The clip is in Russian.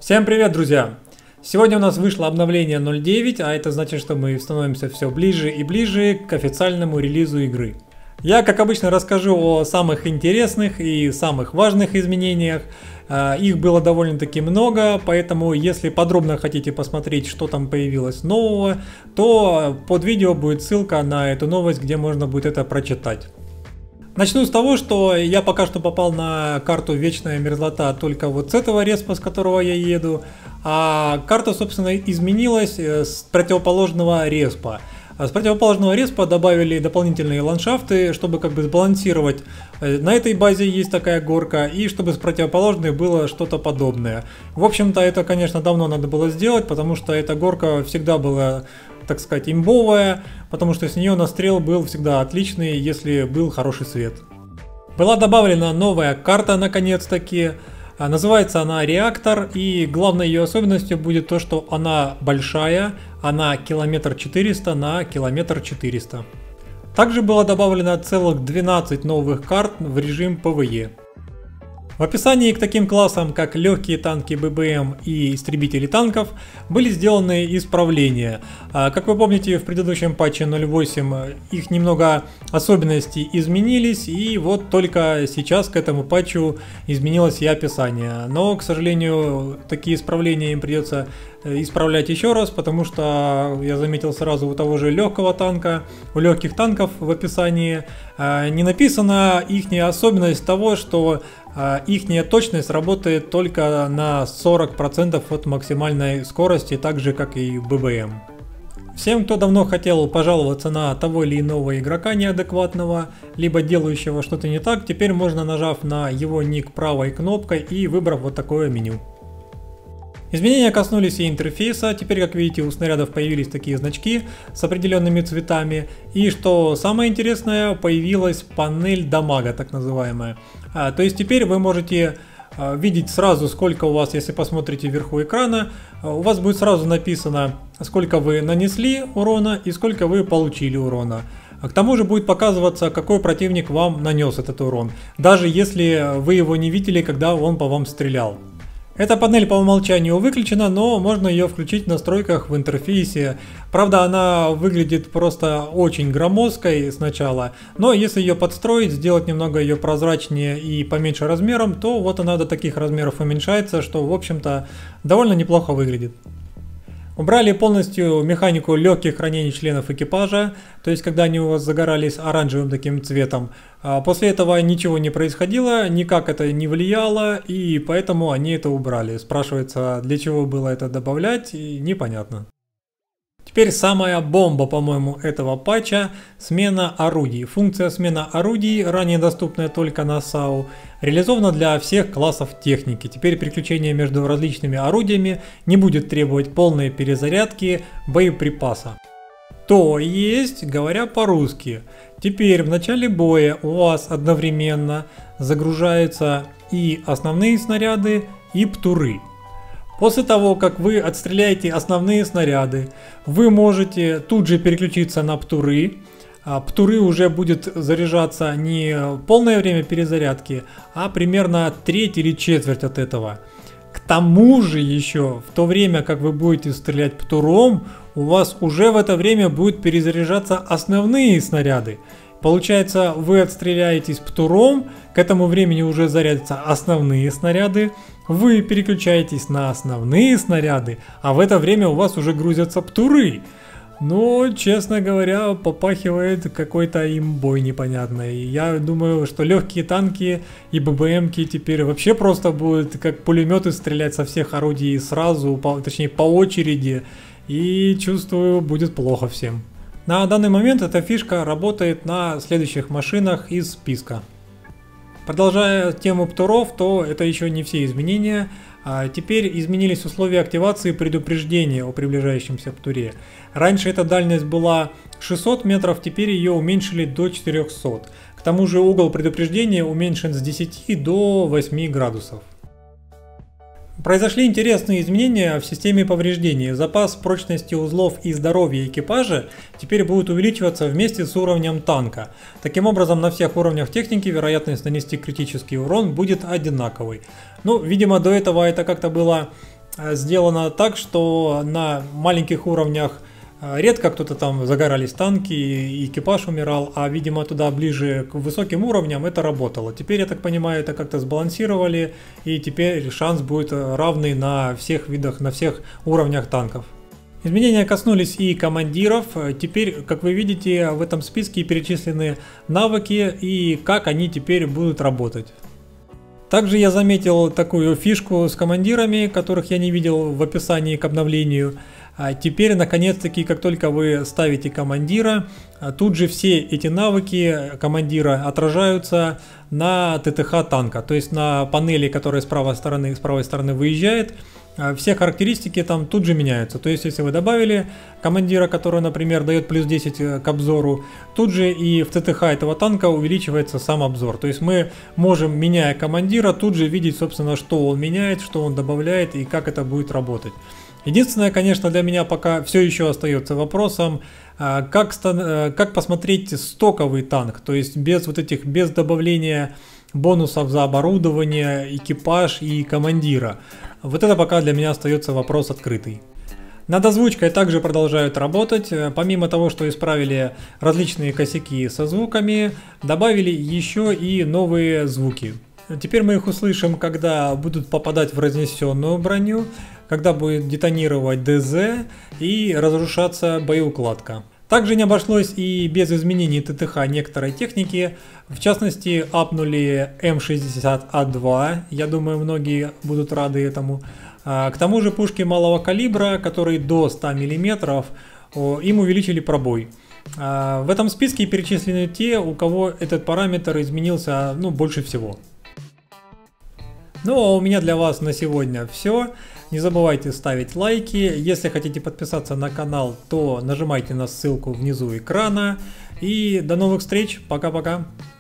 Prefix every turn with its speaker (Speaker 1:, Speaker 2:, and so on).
Speaker 1: Всем привет, друзья! Сегодня у нас вышло обновление 0.9, а это значит, что мы становимся все ближе и ближе к официальному релизу игры. Я, как обычно, расскажу о самых интересных и самых важных изменениях. Их было довольно-таки много, поэтому если подробно хотите посмотреть, что там появилось нового, то под видео будет ссылка на эту новость, где можно будет это прочитать. Начну с того, что я пока что попал на карту Вечная Мерзлота только вот с этого респа, с которого я еду, а карта, собственно, изменилась с противоположного респа. С противоположного респа добавили дополнительные ландшафты, чтобы как бы сбалансировать. На этой базе есть такая горка, и чтобы с противоположной было что-то подобное. В общем-то, это, конечно, давно надо было сделать, потому что эта горка всегда была, так сказать, имбовая, потому что с нее настрел был всегда отличный, если был хороший свет. Была добавлена новая карта, наконец-таки. Называется она Реактор, и главной ее особенностью будет то, что она большая, она километр 400 на километр 400. Также было добавлено целых 12 новых карт в режим PvE. В описании к таким классам, как легкие танки ББМ и истребители танков, были сделаны исправления. Как вы помните, в предыдущем патче 0.8 их немного особенностей изменились, и вот только сейчас к этому патчу изменилось и описание. Но, к сожалению, такие исправления им придется исправлять еще раз, потому что я заметил сразу у того же легкого танка, у легких танков в описании не написана ихняя особенность того, что ихняя точность работает только на 40% от максимальной скорости, так же как и ББМ. Всем, кто давно хотел пожаловаться на того или иного игрока неадекватного, либо делающего что-то не так, теперь можно, нажав на его ник правой кнопкой и выбрав вот такое меню. Изменения коснулись и интерфейса. Теперь, как видите, у снарядов появились такие значки с определенными цветами. И что самое интересное, появилась панель дамага, так называемая. То есть теперь вы можете видеть сразу, сколько у вас, если посмотрите вверху экрана, у вас будет сразу написано, сколько вы нанесли урона и сколько вы получили урона. К тому же будет показываться, какой противник вам нанес этот урон, даже если вы его не видели, когда он по вам стрелял. Эта панель по умолчанию выключена, но можно ее включить в настройках в интерфейсе. Правда, она выглядит просто очень громоздкой сначала, но если ее подстроить, сделать немного ее прозрачнее и поменьше размером, то вот она до таких размеров уменьшается, что в общем-то довольно неплохо выглядит. Убрали полностью механику легких ранений членов экипажа, то есть когда они у вас загорались оранжевым таким цветом. После этого ничего не происходило, никак это не влияло, и поэтому они это убрали. Спрашивается, для чего было это добавлять, и непонятно. Теперь самая бомба, по-моему, этого патча – смена орудий. Функция смена орудий, ранее доступная только на САУ, реализована для всех классов техники. Теперь переключение между различными орудиями не будет требовать полной перезарядки боеприпаса. То есть, говоря по-русски, теперь в начале боя у вас одновременно загружаются и основные снаряды, и птуры. После того, как вы отстреляете основные снаряды, вы можете тут же переключиться на птуры. Птуры уже будет заряжаться не полное время перезарядки, а примерно треть или четверть от этого. К тому же еще, в то время как вы будете стрелять птуром, у вас уже в это время будут перезаряжаться основные снаряды. Получается, вы отстреляетесь птуром, к этому времени уже зарядятся основные снаряды, вы переключаетесь на основные снаряды, а в это время у вас уже грузятся птуры. Но, честно говоря, попахивает какой-то имбой непонятной. Я думаю, что легкие танки и ББМки теперь вообще просто будут как пулеметы стрелять со всех орудий сразу, точнее по очереди, и чувствую, будет плохо всем. На данный момент эта фишка работает на следующих машинах из списка. Продолжая тему птуров, то это еще не все изменения. Теперь изменились условия активации предупреждения о приближающемся птуре. Раньше эта дальность была 600 метров, теперь ее уменьшили до 400. К тому же угол предупреждения уменьшен с 10 до 8 градусов. Произошли интересные изменения в системе повреждений. Запас прочности узлов и здоровья экипажа теперь будет увеличиваться вместе с уровнем танка. Таким образом, на всех уровнях техники вероятность нанести критический урон будет одинаковой. Ну, видимо, до этого это как-то было сделано так, что на маленьких уровнях редко кто-то там загорались танки и экипаж умирал, а видимо туда ближе к высоким уровням это работало. Теперь, я так понимаю, это как-то сбалансировали, и теперь шанс будет равный на всех видах, на всех уровнях танков. Изменения коснулись и командиров. Теперь, как вы видите, в этом списке перечислены навыки и как они теперь будут работать. Также я заметил такую фишку с командирами, которых я не видел в описании к обновлению. Теперь, наконец-таки, как только вы ставите командира, тут же все эти навыки командира отражаются на ТТХ танка, то есть на панели, которая с правой стороны выезжает. Все характеристики там тут же меняются. То есть, если вы добавили командира, который, например, дает плюс 10 к обзору, тут же и в ТТХ этого танка увеличивается сам обзор. То есть, мы можем, меняя командира, тут же видеть, собственно, что он меняет, что он добавляет и как это будет работать. Единственное, конечно, для меня пока все еще остается вопросом, как посмотреть стоковый танк, то есть без добавления бонусов за оборудование, экипаж и командира. Вот это пока для меня остается вопрос открытый. Над озвучкой также продолжают работать. Помимо того, что исправили различные косяки со звуками, добавили еще и новые звуки. Теперь мы их услышим, когда будут попадать в разнесенную броню, когда будет детонировать ДЗ и разрушаться боеукладка. Также не обошлось и без изменений ТТХ некоторой техники. В частности, апнули М60А2, я думаю, многие будут рады этому. К тому же пушки малого калибра, которые до 100 мм, им увеличили пробой. В этом списке перечислены те, у кого этот параметр изменился больше всего. Ну а у меня для вас на сегодня все. Не забывайте ставить лайки. Если хотите подписаться на канал, то нажимайте на ссылку внизу экрана. И до новых встреч. Пока-пока.